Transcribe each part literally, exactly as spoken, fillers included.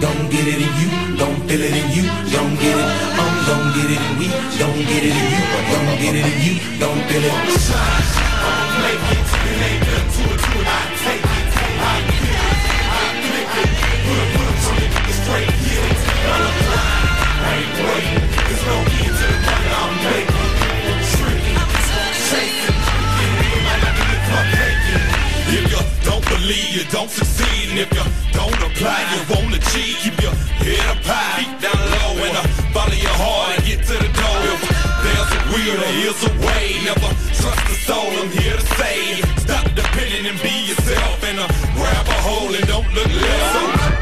don't get it in you, don't feel it in you, don't get it. I'm gon' get it and we don't get it in you, don't get it in you, don't feel it. Make it, it ain't nothing to it, to it, I take it, I get it, I make it, put a put a put it, get straight, get it, on the line, I ain't waiting, there's no end to the money I'm making, shrinking, shaking, get it, might not be the fuck taking. If you don't believe, you don't succeed, and if you don't apply, you won't achieve. Keep your head up high, feet down low, and uh, follow your heart and get to the door. If there's a will, there is a way. Never trust the soul, I'm here to save. Stop depending and be yourself, and uh, grab a hold and don't look left. So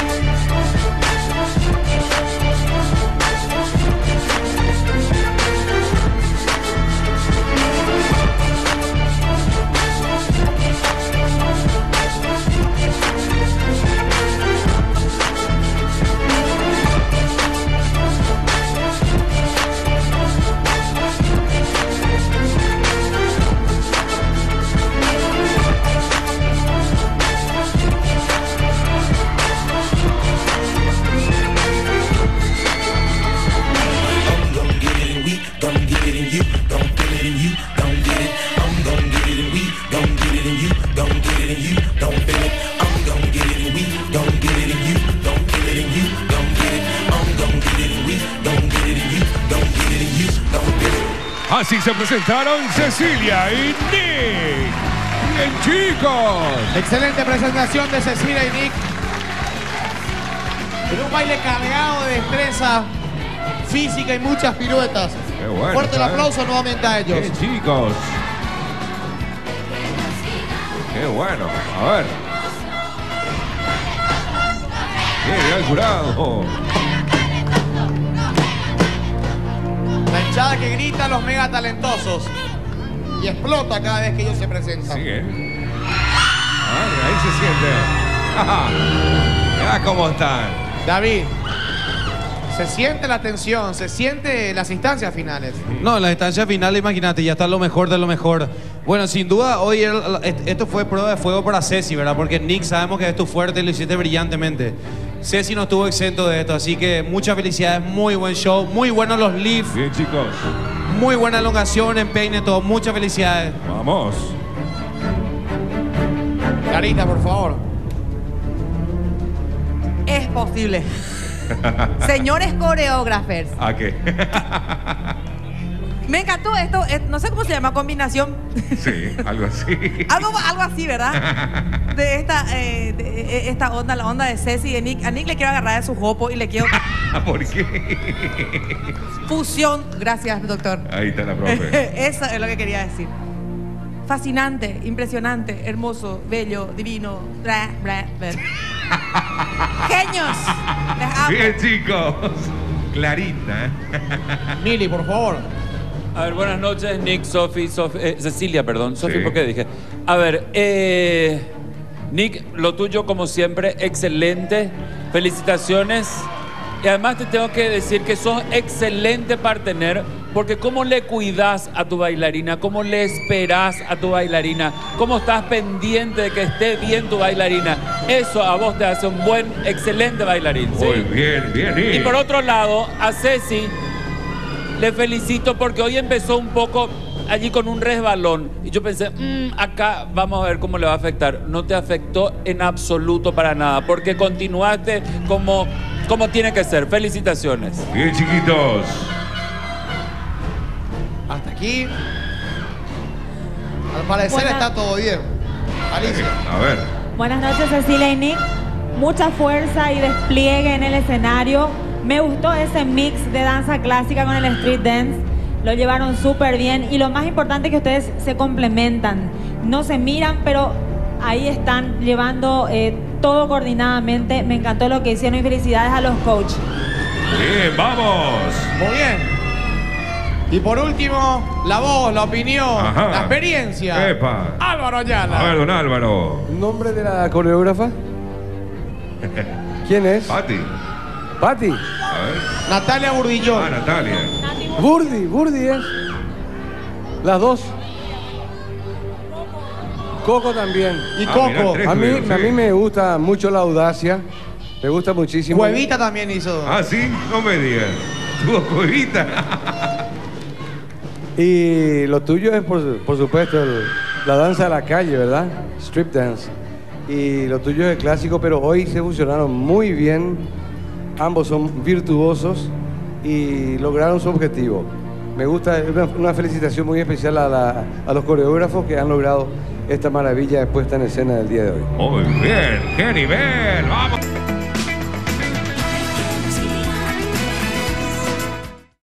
Así se presentaron Cecilia y Nick. Bien, chicos. Excelente presentación de Cecilia y Nick. En un baile cargado de destreza física y muchas piruetas. Qué bueno. Fuerte el ¿sabes? aplauso nuevamente a ellos. Bien, chicos. Qué bueno. A ver. Bien, bien, jurado. La hinchada que grita a los mega talentosos y explota cada vez que ellos se presentan. Sí, ¿eh? Ay, ahí se siente. Mira cómo están. David, se siente la tensión, se siente las instancias finales. No, en la instancia final, imagínate, ya está lo mejor de lo mejor. Bueno, sin duda, hoy era- esto fue prueba de fuego para Ceci, ¿verdad? Porque Nick, sabemos que es tu fuerte y lo hiciste brillantemente. Ceci no estuvo exento de esto, así que muchas felicidades, muy buen show, muy buenos los lifts, Bien, chicos. muy buena elongación, empeine, todo, muchas felicidades. Vamos. Carita, por favor. Es posible. Señores coreógrafos, ¿A qué? me encantó esto, eh, no sé cómo se llama, combinación, Sí, algo así. algo, algo así, ¿verdad? De esta, eh, de, eh, esta onda, la onda de Ceci y de Nick. A Nick le quiero agarrar de su jopo y le quiero... ¿Por qué? Fusión, gracias, doctor. Ahí está la profe. Eso es lo que quería decir. Fascinante, impresionante, hermoso, bello, divino. Bla, bla, bla. Genios. Les amo. Bien, chicos. Clarita, ¿eh? Mili, por favor. A ver, buenas noches, Nick, Sofi, Sofi eh, Cecilia, perdón. Sofi, Sí. ¿por qué dije? A ver, eh, Nick, lo tuyo como siempre, excelente. Felicitaciones. Y además te tengo que decir que sos excelente partener, porque cómo le cuidas a tu bailarina, cómo le esperás a tu bailarina, cómo estás pendiente de que esté bien tu bailarina. Eso a vos te hace un buen, excelente bailarín. ¿sí? Muy bien, bien. Y por otro lado, a Ceci le felicito porque hoy empezó un poco allí con un resbalón. Y yo pensé, "Mm, acá vamos a ver cómo le va a afectar". No te afectó en absoluto para nada, porque continuaste como, como tiene que ser. Felicitaciones. Bien, chiquitos. Hasta aquí. Al parecer Buena- está todo bien. Alicia. A ver. Buenas noches, Cecilia y Nick. Mucha fuerza y despliegue en el escenario. Me gustó ese mix de danza clásica con el street dance. Lo llevaron súper bien. Y lo más importante es que ustedes se complementan. No se miran, pero ahí están llevando eh, todo coordinadamente. Me encantó lo que hicieron y felicidades a los coaches. Bien, vamos. Muy bien. Y por último, la voz, la opinión, Ajá. la experiencia. Epa. Álvaro Ayala. A ver, don Álvaro. ¿Nombre de la coreógrafa? ¿Quién es? Pati. Pati. A ver. Natalia Burdillón. Ah, Natalia. Burdi, Burdi es. Las dos. Coco también. Y Ah, Coco. mirá, tres A mí, tuvieron, a sí. mí me gusta mucho la audacia Me gusta muchísimo. Cuevita también hizo. Ah, sí, no me digas. Tuvo Cuevita. Y lo tuyo es, por, por supuesto, el- la danza de la calle, ¿verdad? Strip dance. Y lo tuyo es el clásico, pero hoy se fusionaron muy bien. Ambos son virtuosos y lograron su objetivo. Me gusta, una, una felicitación muy especial a, la- a los coreógrafos que han logrado esta maravilla de puesta en escena del día de hoy. Muy bien, qué nivel. Vamos.